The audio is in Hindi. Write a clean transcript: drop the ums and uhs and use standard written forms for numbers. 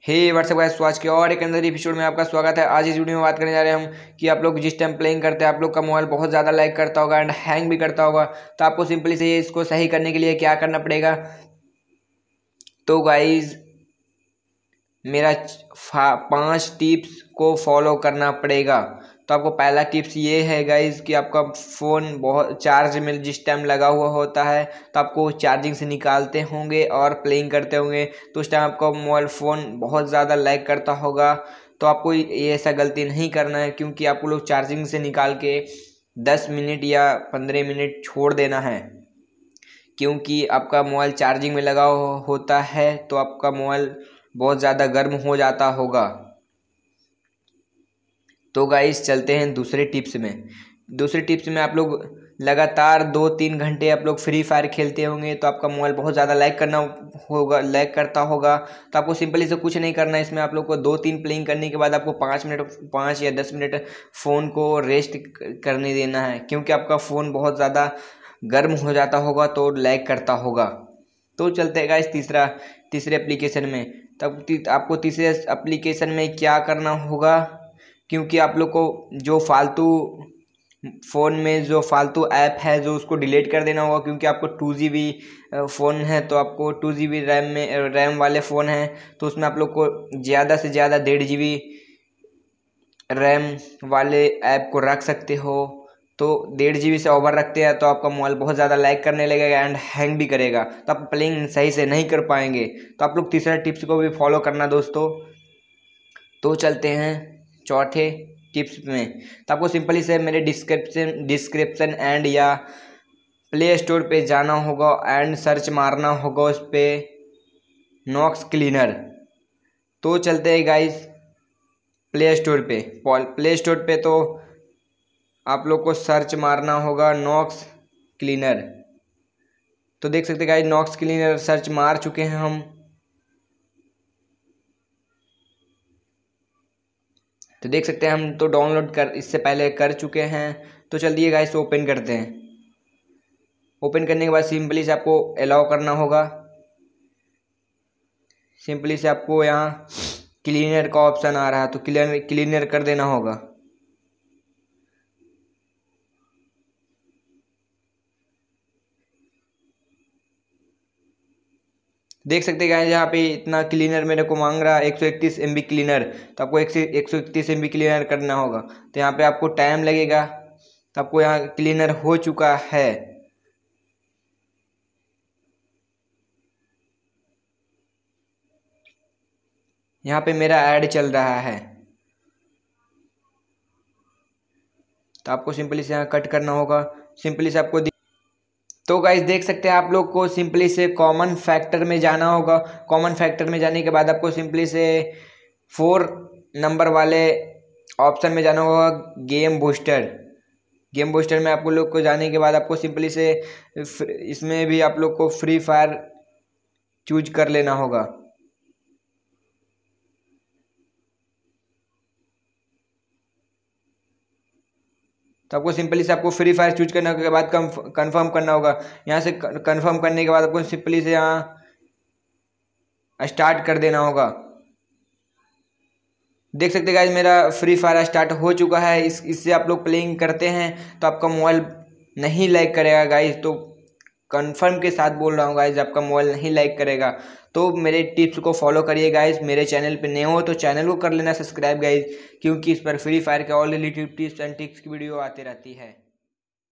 हे व्हाट्सअप गाइस, तो आज के और एक अंदर एपिसोड में आपका स्वागत है। आज इस वीडियो में बात करने जा रहे हैं हम कि आप लोग जिस टाइम प्लेइंग करते हैं आप लोग का मोबाइल बहुत ज़्यादा लैग करता होगा एंड हैंग भी करता होगा। तो आपको सिंपली से इसको सही करने के लिए क्या करना पड़ेगा। तो गाइज मेरा 5 टिप्स को फॉलो करना पड़ेगा। तो आपको पहला टिप्स ये है गाइज कि आपका फ़ोन बहुत चार्ज में जिस टाइम लगा हुआ होता है तो आपको चार्जिंग से निकालते होंगे और प्लेइंग करते होंगे तो उस टाइम आपका मोबाइल फ़ोन बहुत ज़्यादा लैग करता होगा। तो आपको ये ऐसा गलती नहीं करना है, क्योंकि आपको लोग चार्जिंग से निकाल के 10 मिनट या 15 मिनट छोड़ देना है, क्योंकि आपका मोबाइल चार्जिंग में लगा होता है तो आपका मोबाइल बहुत ज़्यादा गर्म हो जाता होगा। तो गाइस चलते हैं दूसरे टिप्स में। दूसरे टिप्स में आप लोग लगातार 2-3 घंटे आप लोग फ्री फायर खेलते होंगे तो आपका मोबाइल बहुत ज़्यादा लैग करता होगा। तो आपको सिंपली से कुछ नहीं करना है। इसमें आप लोग को 2-3 प्लेइंग करने के बाद आपको 5 या 10 मिनट फ़ोन को रेस्ट करने देना है, क्योंकि आपका फ़ोन बहुत ज़्यादा गर्म हो जाता होगा तो लैग करता होगा। तो चलते हैं गाइस तीसरे एप्लीकेशन में। तब आपको तीसरे एप्लीकेशन में क्या करना होगा, क्योंकि आप लोग को जो फालतू फ़ोन में जो फालतू ऐप है जो उसको डिलीट कर देना होगा, क्योंकि आपको 2 GB फ़ोन है तो आपको 2 GB रैम वाले फ़ोन हैं तो उसमें आप लोग को ज़्यादा से ज़्यादा 1.5 GB रैम वाले ऐप को रख सकते हो। तो 1.5 GB से ओवर रखते हैं तो आपका मोबाइल बहुत ज़्यादा लैग करने लगेगा एंड हैंग भी करेगा, तो आप प्लेइंग सही से नहीं कर पाएंगे। तो आप लोग तीसरा टिप्स को भी फॉलो करना दोस्तों। तो चलते हैं चौथे टिप्स में। तो आपको सिंपली से मेरे डिस्क्रिप्शन एंड या प्ले स्टोर पे जाना होगा एंड सर्च मारना होगा उस पर नॉक्स क्लीनर। तो चलते हैं गाइस प्ले स्टोर पे तो आप लोग को सर्च मारना होगा नॉक्स क्लीनर। तो देख सकते हैं गाइस नॉक्स क्लीनर सर्च मार चुके हैं हम। तो देख सकते हैं हम तो डाउनलोड इससे पहले कर चुके हैं। तो चलिए गाइस ओपन करते हैं। ओपन करने के बाद सिंपली से आपको अलाउ करना होगा। सिंपली से आपको यहाँ क्लीनर का ऑप्शन आ रहा है तो क्लीनर कर देना होगा। देख सकते हैं यहाँ पे इतना क्लीनर मेरे को मांग रहा है 131 MB क्लीनर। तो आपको 131 MB क्लीनर करना होगा। तो यहाँ पे आपको टाइम लगेगा। तो आपको यहाँ क्लीनर हो चुका है। यहाँ पे मेरा ऐड चल रहा है तो आपको सिंपली से यहाँ कट करना होगा। सिंपली से आपको तो गाइस देख सकते हैं आप लोग को सिंपली से कॉमन फैक्टर में जाना होगा। कॉमन फैक्टर में जाने के बाद आपको सिंपली से 4 नंबर वाले ऑप्शन में जाना होगा गेम बूस्टर में आपको लोग को जाने के बाद आपको सिंपली से इसमें भी आप लोग को फ्री फायर चूज कर लेना होगा। तो आपको सिंपली से आपको फ्री फायर चूज करने के बाद कंफर्म करना होगा। यहाँ से कंफर्म करने के बाद आपको सिंपली से यहाँ स्टार्ट कर देना होगा। देख सकते हैं गाइज मेरा फ्री फायर स्टार्ट हो चुका है। इससे आप लोग प्लेइंग करते हैं तो आपका मोबाइल नहीं लैग करेगा गाइज। तो कंफर्म के साथ बोल रहा हूँ गाइज, आपका मोबाइल नहीं लैग करेगा। तो मेरे टिप्स को फॉलो करिए गाइज। मेरे चैनल पे नए हो तो चैनल को कर लेना सब्सक्राइब गाइज, क्योंकि इस पर फ्री फायर के all related tips and tricks की वीडियो आती रहती है।